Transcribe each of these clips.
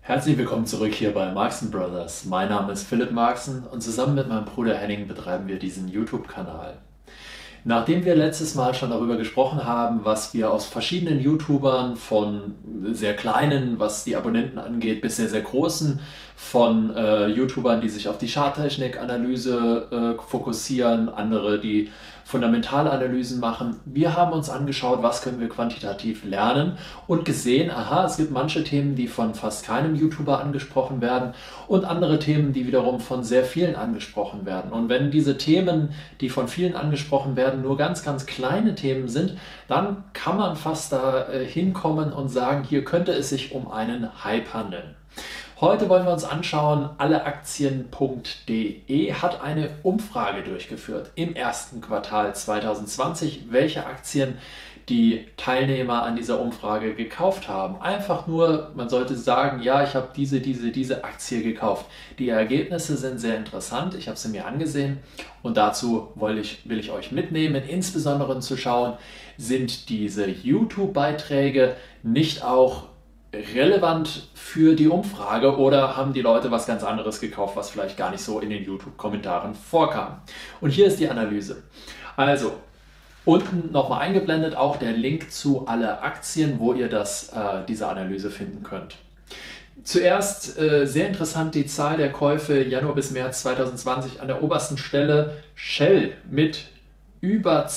Herzlich willkommen zurück hier bei Marxen Brothers. Mein Name ist Philipp Marxen und zusammen mit meinem Bruder Henning betreiben wir diesen YouTube-Kanal. Nachdem wir letztes Mal schon darüber gesprochen haben, was wir aus verschiedenen YouTubern, von sehr kleinen, was die Abonnenten angeht, bis sehr, sehr großen, von YouTubern, die sich auf die Charttechnik-Analyse fokussieren, andere, die Fundamentalanalysen machen. Wir haben uns angeschaut, was können wir quantitativ lernen und gesehen, aha, es gibt manche Themen, die von fast keinem YouTuber angesprochen werden und andere Themen, die wiederum von sehr vielen angesprochen werden. Und wenn diese Themen, die von vielen angesprochen werden, nur ganz, ganz kleine Themen sind, dann kann man fast da hinkommen und sagen, hier könnte es sich um einen Hype handeln. Heute wollen wir uns anschauen, alleaktien.de hat eine Umfrage durchgeführt im ersten Quartal 2020, welche Aktien die Teilnehmer an dieser Umfrage gekauft haben. Einfach nur, man sollte sagen, ja, ich habe diese Aktie gekauft. Die Ergebnisse sind sehr interessant, ich habe sie mir angesehen und dazu will ich euch mitnehmen, insbesondere zu schauen, sind diese YouTube-Beiträge nicht auch relevant für die Umfrage oder haben die Leute was ganz anderes gekauft, was vielleicht gar nicht so in den YouTube-Kommentaren vorkam. Und hier ist die Analyse. Also, unten nochmal eingeblendet auch der Link zu alle Aktien, wo ihr diese Analyse finden könnt. Zuerst sehr interessant die Zahl der Käufe Januar bis März 2020 an der obersten Stelle Shell mit über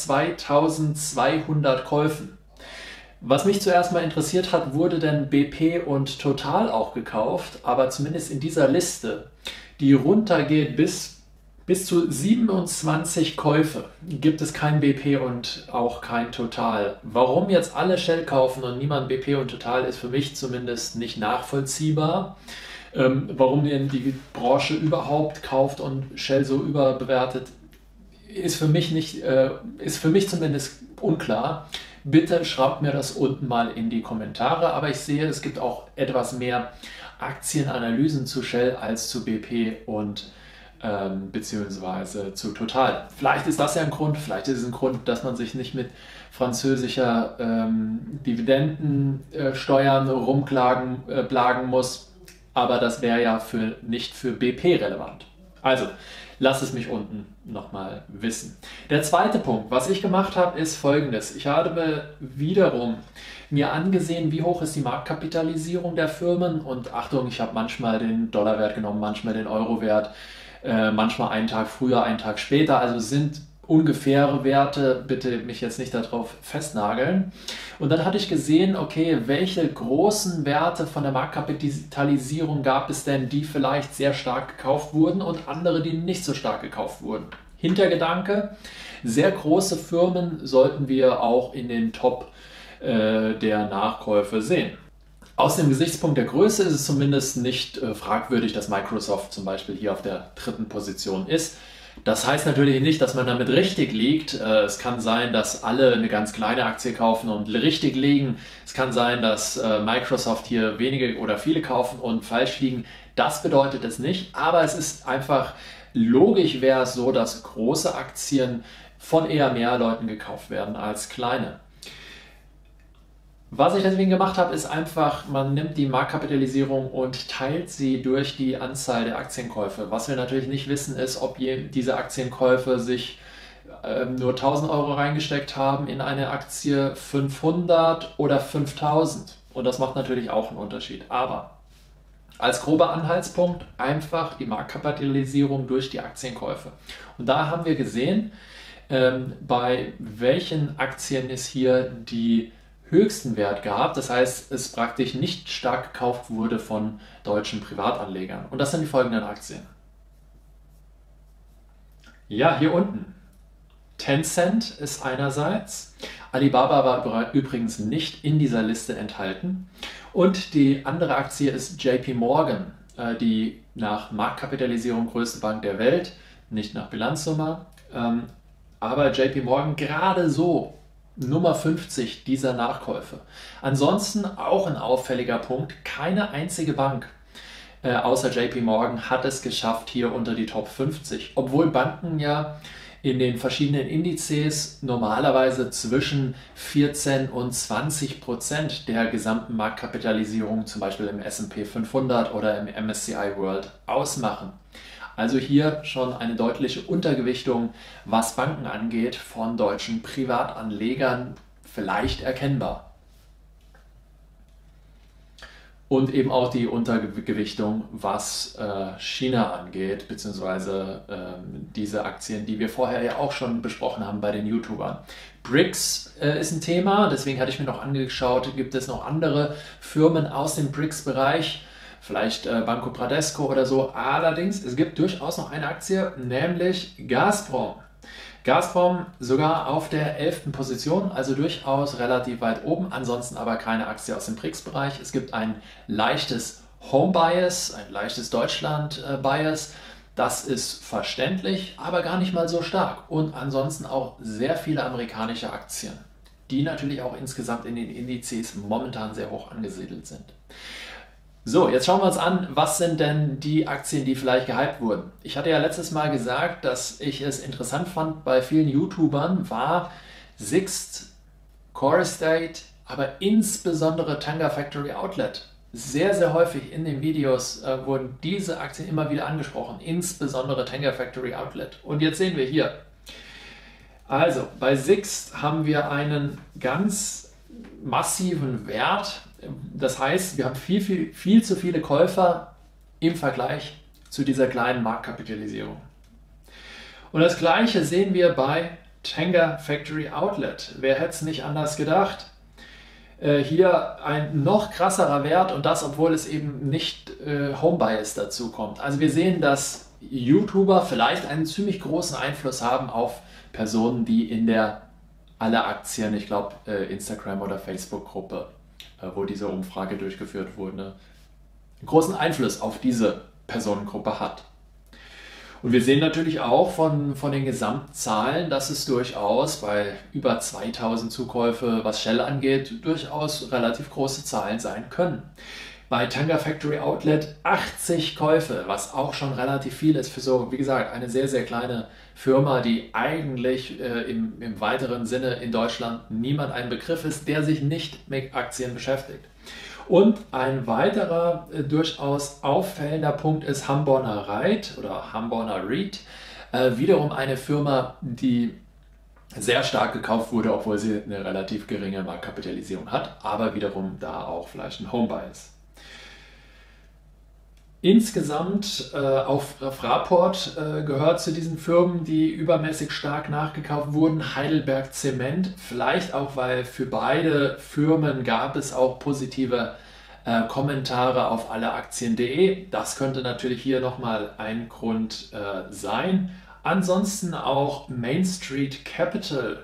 2200 Käufen. Was mich zuerst mal interessiert hat, wurde denn BP und Total auch gekauft, aber zumindest in dieser Liste, die runtergeht bis zu 27 Käufe, gibt es kein BP und auch kein Total. Warum jetzt alle Shell kaufen und niemand BP und Total, ist für mich zumindest nicht nachvollziehbar. Warum denn die Branche überhaupt kauft und Shell so überbewertet, ist für mich zumindest unklar. Bitte schreibt mir das unten mal in die Kommentare, aber ich sehe, es gibt auch etwas mehr Aktienanalysen zu Shell als zu BP und beziehungsweise zu Total. Vielleicht ist das ja ein Grund, vielleicht ist es ein Grund, dass man sich nicht mit französischer Dividendensteuern plagen muss, aber das wäre ja nicht für BP relevant. Also, lasst es mich unten nochmal wissen. Der zweite Punkt, was ich gemacht habe, ist folgendes. Ich habe wiederum mir angesehen, wie hoch ist die Marktkapitalisierung der Firmen und Achtung, ich habe manchmal den Dollarwert genommen, manchmal den Eurowert, manchmal einen Tag früher, einen Tag später, also sind ungefähre Werte, bitte mich jetzt nicht darauf festnageln. Und dann hatte ich gesehen, okay, welche großen Werte von der Marktkapitalisierung gab es denn, die vielleicht sehr stark gekauft wurden und andere, die nicht so stark gekauft wurden. Hintergedanke, sehr große Firmen sollten wir auch in den Top der Nachkäufe sehen. Aus dem Gesichtspunkt der Größe ist es zumindest nicht fragwürdig, dass Microsoft zum Beispiel hier auf der 3. Position ist. Das heißt natürlich nicht, dass man damit richtig liegt. Es kann sein, dass alle eine ganz kleine Aktie kaufen und richtig liegen. Es kann sein, dass Microsoft hier wenige oder viele kaufen und falsch liegen. Das bedeutet es nicht, aber es ist einfach logisch, wäre es so, dass große Aktien von eher mehr Leuten gekauft werden als kleine. Was ich deswegen gemacht habe, ist einfach, man nimmt die Marktkapitalisierung und teilt sie durch die Anzahl der Aktienkäufe. Was wir natürlich nicht wissen, ist, ob diese Aktienkäufe sich nur 1000 Euro reingesteckt haben in eine Aktie, 500 oder 5000. Und das macht natürlich auch einen Unterschied. Aber als grober Anhaltspunkt einfach die Marktkapitalisierung durch die Aktienkäufe. Und da haben wir gesehen, bei welchen Aktien es hier die höchsten Wert gab, das heißt, es praktisch nicht stark gekauft wurde von deutschen Privatanlegern. Und das sind die folgenden Aktien. Ja, hier unten. Tencent ist einerseits, Alibaba war übrigens nicht in dieser Liste enthalten und die andere Aktie ist JP Morgan, die nach Marktkapitalisierung größte Bank der Welt, nicht nach Bilanzsumme, aber JP Morgan gerade so Nummer 50 dieser Nachkäufe. Ansonsten auch ein auffälliger Punkt, keine einzige Bank außer JP Morgan hat es geschafft hier unter die Top 50, obwohl Banken ja in den verschiedenen Indizes normalerweise zwischen 14 und 20% der gesamten Marktkapitalisierung, zum Beispiel im S&P 500 oder im MSCI World, ausmachen. Also hier schon eine deutliche Untergewichtung, was Banken angeht, von deutschen Privatanlegern vielleicht erkennbar. Und eben auch die Untergewichtung, was China angeht, beziehungsweise diese Aktien, die wir vorher ja auch schon besprochen haben bei den YouTubern. BRICS ist ein Thema, deswegen hatte ich mir noch angeschaut, gibt es noch andere Firmen aus dem BRICS-Bereich, vielleicht Banco Bradesco oder so. Allerdings, es gibt durchaus noch eine Aktie, nämlich Gazprom. Gazprom sogar auf der 11. Position, also durchaus relativ weit oben, ansonsten aber keine Aktie aus dem BRICS-Bereich. Es gibt ein leichtes Home-Bias, ein leichtes Deutschland-Bias. Das ist verständlich, aber gar nicht mal so stark. Und ansonsten auch sehr viele amerikanische Aktien, die natürlich auch insgesamt in den Indizes momentan sehr hoch angesiedelt sind. So, jetzt schauen wir uns an, was sind denn die Aktien, die vielleicht gehypt wurden. Ich hatte ja letztes Mal gesagt, dass ich es interessant fand, bei vielen YouTubern war Sixt, Core Estate, aber insbesondere Tanga Factory Outlet. Sehr, sehr häufig in den Videos wurden diese Aktien immer wieder angesprochen, insbesondere Tanga Factory Outlet. Und jetzt sehen wir hier. Also, bei Sixt haben wir einen ganz massiven Wert. Das heißt, wir haben viel zu viele Käufer im Vergleich zu dieser kleinen Marktkapitalisierung. Und das Gleiche sehen wir bei Tanga Factory Outlet. Wer hätte es nicht anders gedacht? Hier ein noch krasserer Wert und das, obwohl es eben nicht Home Bias dazu kommt. Also wir sehen, dass YouTuber vielleicht einen ziemlich großen Einfluss haben auf Personen, die in der alle Aktien, ich glaube Instagram oder Facebook-Gruppe, wo diese Umfrage durchgeführt wurde, einen großen Einfluss auf diese Personengruppe hat. Und wir sehen natürlich auch von den Gesamtzahlen, dass es durchaus bei über 2000 Zukäufe, was Shell angeht, durchaus relativ große Zahlen sein können. Bei Tanga Factory Outlet 80 Käufe, was auch schon relativ viel ist für so, wie gesagt, eine sehr, sehr kleine Firma, die eigentlich im weiteren Sinne in Deutschland niemand ein Begriff ist, der sich nicht mit Aktien beschäftigt. Und ein weiterer durchaus auffällender Punkt ist Hamborner Reit oder Hamborner Reed. Wiederum eine Firma, die sehr stark gekauft wurde, obwohl sie eine relativ geringe Marktkapitalisierung hat, aber wiederum da auch vielleicht ein Home Bias. Insgesamt auch Fraport gehört zu diesen Firmen, die übermäßig stark nachgekauft wurden. Heidelberg Zement, vielleicht auch, weil für beide Firmen gab es auch positive Kommentare auf alleaktien.de. Das könnte natürlich hier nochmal ein Grund sein. Ansonsten auch Main Street Capital,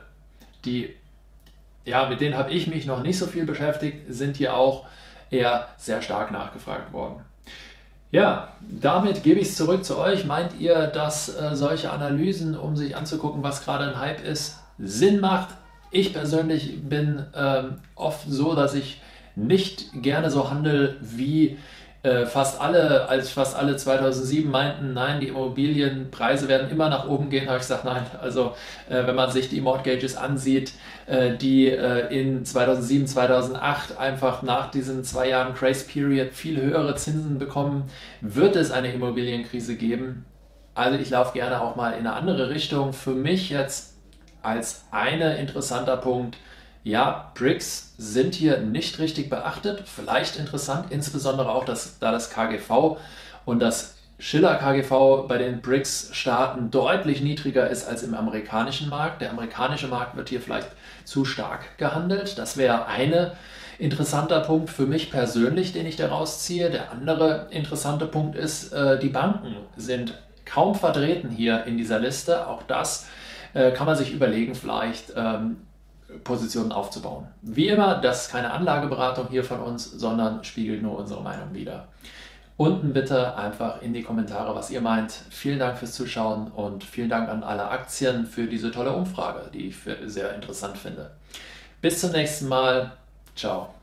mit denen habe ich mich noch nicht so viel beschäftigt, sind hier auch eher sehr stark nachgefragt worden. Ja, damit gebe ich es zurück zu euch. Meint ihr, dass solche Analysen, um sich anzugucken, was gerade ein Hype ist, Sinn macht? Ich persönlich bin oft so, dass ich nicht gerne so handle wie fast alle, als fast alle 2007 meinten, nein, die Immobilienpreise werden immer nach oben gehen, habe ich gesagt, nein. Also wenn man sich die Mortgages ansieht, die in 2007, 2008 einfach nach diesen 2 Jahren Grace Period viel höhere Zinsen bekommen, wird es eine Immobilienkrise geben. Also ich laufe gerne auch mal in eine andere Richtung. Für mich jetzt als eine interessanter Punkt, ja, BRICS sind hier nicht richtig beachtet, vielleicht interessant, insbesondere auch, da das KGV und das Schiller KGV bei den BRICS-Staaten deutlich niedriger ist als im amerikanischen Markt. Der amerikanische Markt wird hier vielleicht zu stark gehandelt. Das wäre ein interessanter Punkt für mich persönlich, den ich daraus ziehe. Der andere interessante Punkt ist, die Banken sind kaum vertreten hier in dieser Liste. Auch das kann man sich überlegen, vielleicht Positionen aufzubauen. Wie immer, das ist keine Anlageberatung hier von uns, sondern spiegelt nur unsere Meinung wider. Unten bitte einfach in die Kommentare, was ihr meint. Vielen Dank fürs Zuschauen und vielen Dank an alle Aktien für diese tolle Umfrage, die ich sehr interessant finde. Bis zum nächsten Mal. Ciao.